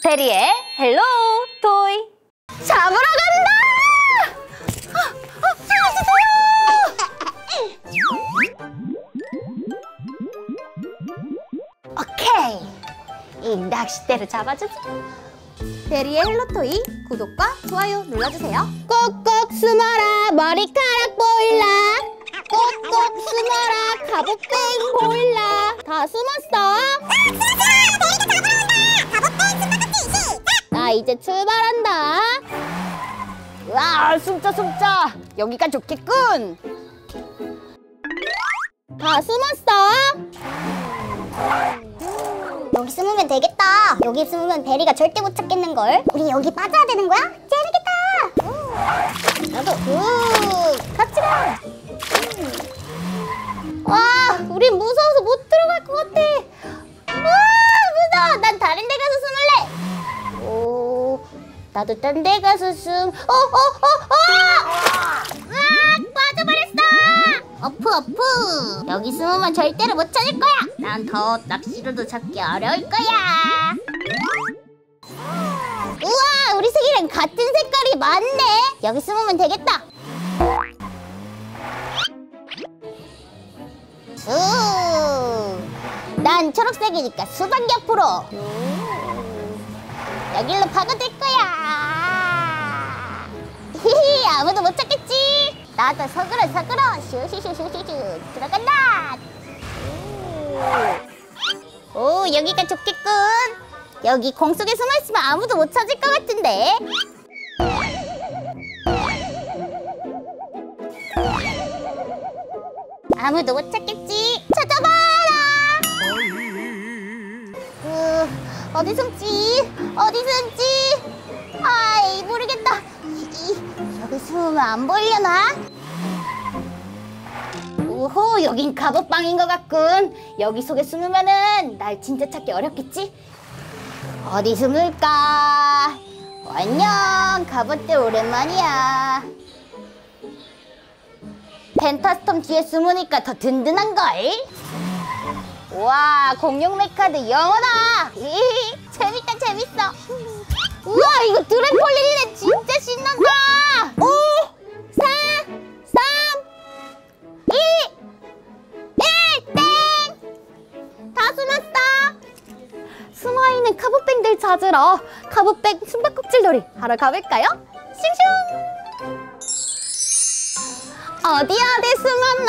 대리의 헬로 토이. 잡으러 간다! 오케이, 이 낚싯대로 잡아주지. 대리의 헬로 토이 구독과 좋아요 눌러주세요. 꼭꼭 숨어라 머리카락 보일라. 꼭꼭 숨어라 갑옷뱅 보일라. 다 숨었어? 나 이제 출발한다. 와, 숨자. 여기가 좋겠군. 다 숨었어? 여기 숨으면 되겠다. 여기 숨으면 대리가 절대 못 찾겠는걸. 우리 여기 빠져야 되는 거야? 재밌겠다. 나도 같이 가. 와, 우린 무서워서 못 들어갈 것 같아. 무서워. 난 다른 데 가서 숨을래. 오, 나도 딴 데 가서 빠져버렸어. 어프. 여기 숨으면 절대로 못 찾을 거야. 난 더 낚시로도 잡기 어려울 거야. 우와, 우리 색이랑 같은 색깔이 많네. 여기 숨으면 되겠다. 난 초록색이니까 수박 옆으로. 여길로 파고들 거야. 히히, 아무도 못 찾겠지. 나도 서글어 슈슈슈슈슈 들어간다. 오, 여기가 좋겠군. 여기 공 속에 숨어있으면 아무도 못 찾을 것 같은데. 아무도 못 찾겠지. 찾아봐라. 어디 숨지? 아이, 모르겠다. 여기 숨으면 안 보이려나? 오호, 여긴 갑옷방인 것 같군. 여기 속에 숨으면은 날 진짜 찾기 어렵겠지? 어디 숨을까? 안녕, 갑옷대 오랜만이야. 펜타스톰 뒤에 숨으니까 더 든든한걸? 와, 공룡 메카드 영어다! 재밌어. 우와, 이거 트램폴린이네. 진짜 신난다. 5, 4, 3, 2, 1, 땡! 다 숨었어. 숨어있는 갑옷뱅들 찾으러 갑옷뱅 숨바꼭질놀이 하러 가볼까요? 슝슝! 어디 숨었나?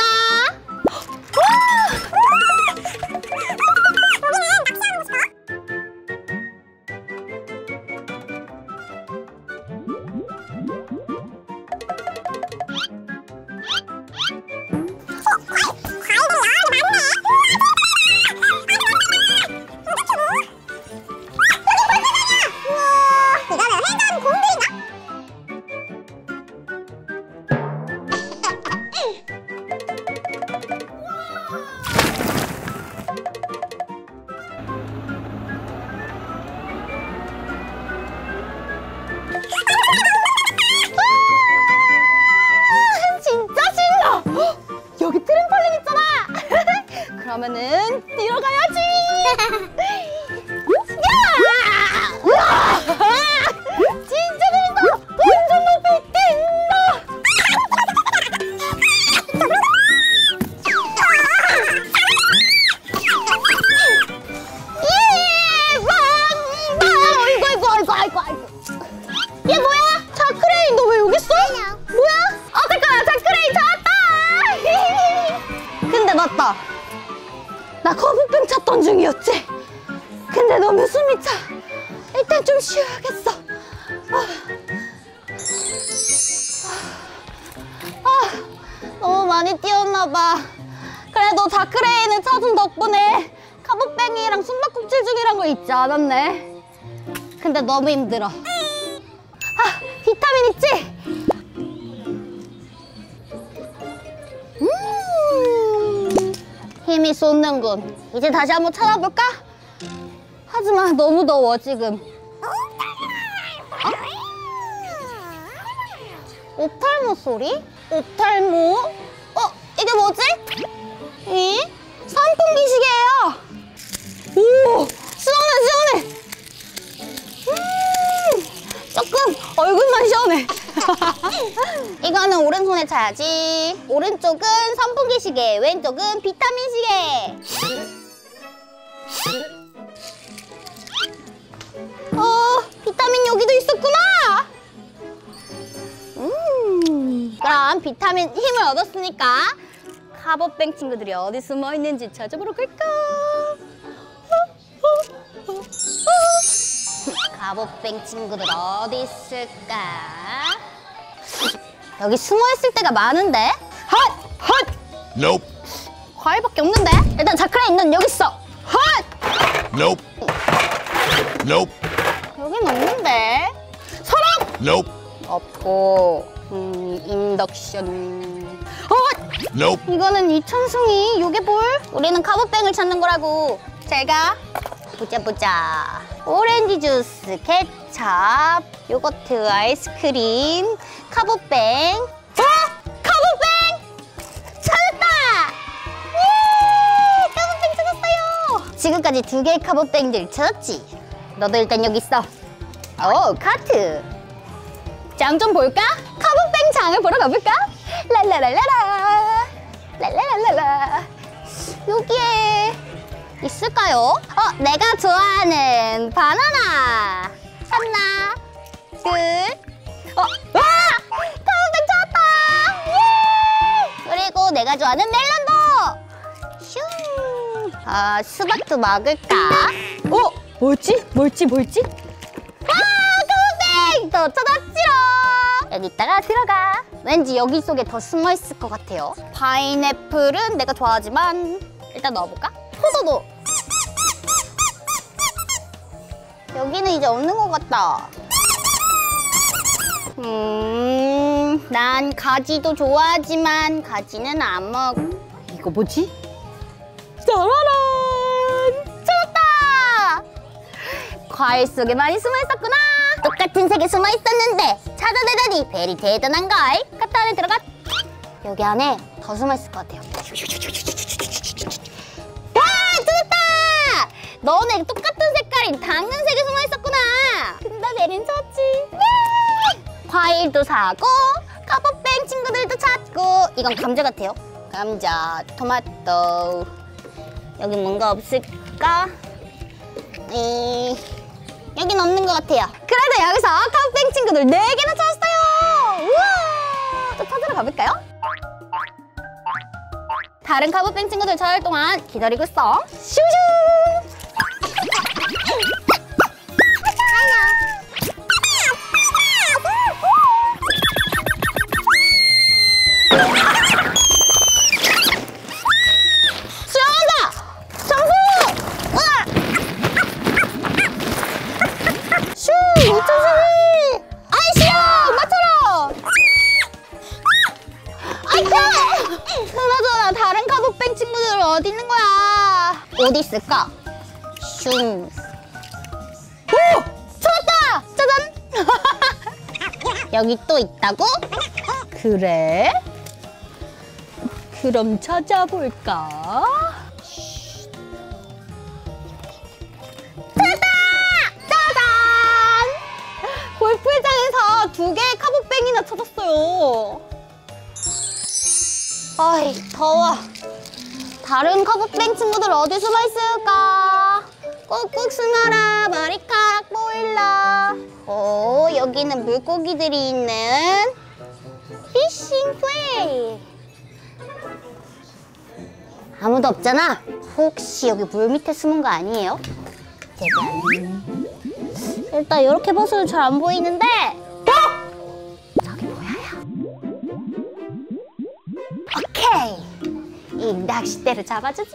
여기 트램펄린 있잖아. 그러면은 뛰러 가야지. 진짜 재밌어. 완전 높이 뛴다. 아이고. 얘 뭐야? 자크레인, 너 왜 여기 있어? 뭐야? 잠깐만, 자크레인 찾았다. 근데 맞다, 나 거북병 찾던 중이었지. 근데 너무 숨이 차. 일단 좀 쉬어야겠어. 너무 많이 뛰었나봐. 그래도 자크레인을 찾은 덕분에 갑옷뱅이랑 숨바꼭질 중이란 거 잊지 않았네. 근데 너무 힘들어. 비타민 있지? 힘이 솟는군. 이제 다시 한번 찾아볼까? 하지만 너무 더워 지금. 옵탈모 소리? 옵탈모? 이게 뭐지? 산풍기 시계예요. 오, 시원해. 오른손에. 이거는 오른손에 차야지. 오른쪽은 선풍기 시계, 왼쪽은 비타민 시계. 비타민 여기도 있었구나. 그럼 비타민 힘을 얻었으니까 카봇뱅 친구들이 어디 숨어 있는지 찾아보러 갈까? 카봇뱅 친구들 어디 있을까? 여기 숨어 있을 때가 많은데? 헛! Nope. 과일밖에 없는데? 일단 자크라인 넌 여기 있어. 헛! Nope. Nope. 여긴 없는데? 사람! Nope. 없고 인덕션. Nope. 이거는 이천승이 요게 볼? 우리는 카봇뱅을 찾는 거라고. 잘가. 보자. 오렌지 주스, 케찹, 요거트, 아이스크림, 카봇뱅. 카봇뱅! 찾았다! 예! 카봇뱅 찾았어요! 지금까지 2개의 카봇뱅들 찾았지? 너도 일단 여기 있어. 카트! 장 좀 볼까? 카봇뱅 장을 보러 가볼까? 랄라랄라라 랄라랄라라. 여기에 있을까요? 내가 좋아하는 바나나. 하나, 둘. 와! 카봇뱅 찾았다! 예! 그리고 내가 좋아하는 멜론도! 슝! 수박도 먹을까? 뭘지? 카봇뱅! 더 찾았지롱! 여기다가 들어가. 왠지 여기 속에 더 숨어 있을 것 같아요. 파인애플은 내가 좋아하지만 일단 넣어볼까? 포도도. 여기는 이제 없는 것 같다. 난 가지도 좋아하지만 가지는 안 먹. 이거 뭐지? 짜라란! 찾았다! 과일 속에 많이 숨어 있었구나. 똑같은 색에 숨어 있었는데 찾아내다니 베리 대단한걸. 카트 안에 들어가. 여기 안에 더 숨어 있을 것 같아요. 와! 찾았다! 너네 똑같은 색깔인 당근색에 숨어 있었구나. 근데 베리는 찾지. 네! 과일도 사고 카봇뱅 친구들도 찾고. 이건 감자 같아요. 감자, 토마토. 여기 뭔가 없을까? 여긴 없는 것 같아요. 그래도 여기서 카봇뱅 친구들 4개나 찾았어요. 우와! 또 찾으러 가볼까요? 다른 카봇뱅 친구들 찾을 동안 기다리고 있어. 슈슈! 수영한다! 점프! 우와! 슈! 이천승이! 아이씨야! 엄마처럼! 아이차! 그나저나 다른 카봇뱅 친구들 어디 있는 거야? 어디 있을까? 슝! 오! 찾았다! 짜잔! 여기 또 있다고? 그래? 그럼 찾아볼까? 짜잔! 골프장에서 2개의 카봇뱅이나 찾았어요. 아이, 더워. 다른 카봇뱅 친구들 어디 숨어 있을까? 꾹꾹 숨어라, 머리카락 보일라. 여기는 물고기들이 있는 피싱 플레이. 아무도 없잖아. 혹시 여기 물 밑에 숨은 거 아니에요? 짜잔. 일단 이렇게 봐서는 잘 안 보이는데. 저기 보여요. 오케이. 이 낚싯대를 잡아주지.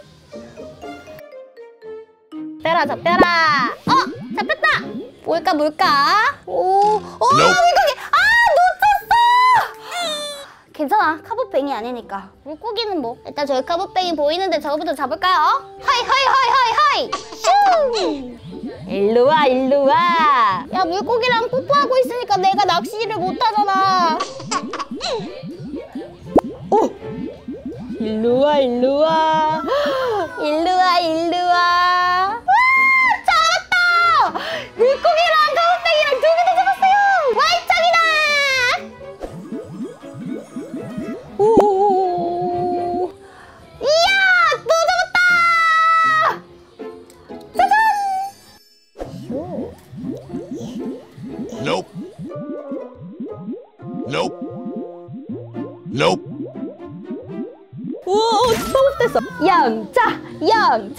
잡혀라. 잡혔다. 뭘까? 물고기. 놓쳤어. 괜찮아. 카봇뱅이 아니니까. 물고기는 뭐. 일단 저희 카봇뱅이 보이는데 저거부터 잡을까요? 하이. 슈. 일로 와. 야, 물고기랑 뽀뽀하고 있으니까 내가 낚시를 못하잖아. 일로 와. 일로 와. 잡았다! 물고기랑 카봇뱅이랑 2개 다 잡았어요. 와이짱이다! Nope. Nope. Nope. 우와, 잘못됐어. 영자, 영자.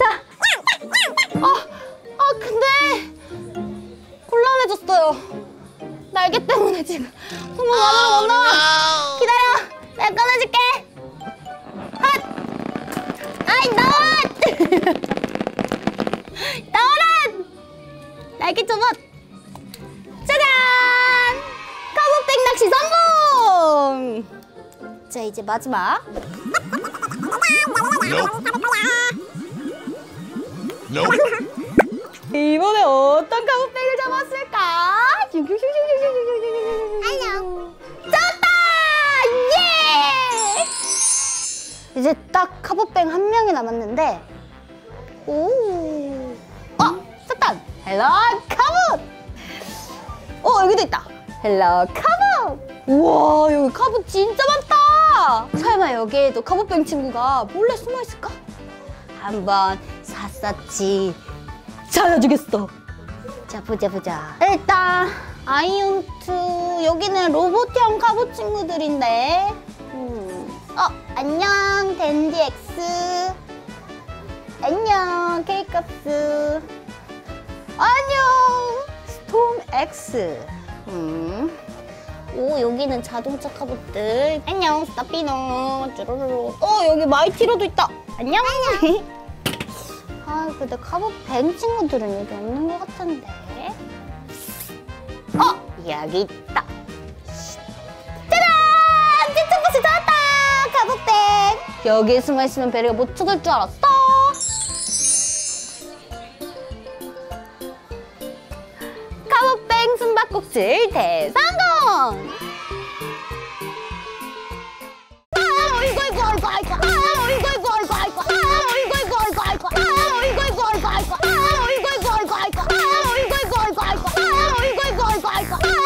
근데 곤란해졌어요. 날개 때문에 지금 손목 안으로 못 나와. 기다려. 내가 꺼내줄게. 핫. 아이 나와. 나와라. 날개 접어. 짜잔. 카보백 낚시 성공. 자 이제 마지막. Nope. Nope. 이번에 어떤 카보백을 잡았을까? 안녕. 잡았다. 예. 이제 딱 카보백 한 명이 남았는데. 오. sattan. 헬로 카봇. 여기도 있다. 헬로 카봇. 우와, 여기 카봇 진짜 많다. 설마 여기에도 카봇뱅 친구가 몰래 숨어 있을까? 한번 샅샅이 찾아주겠어. 자 보자. 일단 아이온트 여기는 로봇형 카봇 친구들인데. 안녕 댄디 X. 안녕 케이크스. 안녕 스톰 X. 오 여기는 자동차 카봇들. 안녕 스타피노. 쭈루루루. 여기 마이티로도 있다. 안녕. 근데 카봇뱅 친구들은 여기 없는 것 같은데. 여기 있다. 짜잔! 찌찌버스 찾았다. 카봇백. 여기에 숨어있으면 베리가 못 찾을 줄 알았어. 카봇뱅 숨바꼭질 대성공! 아이고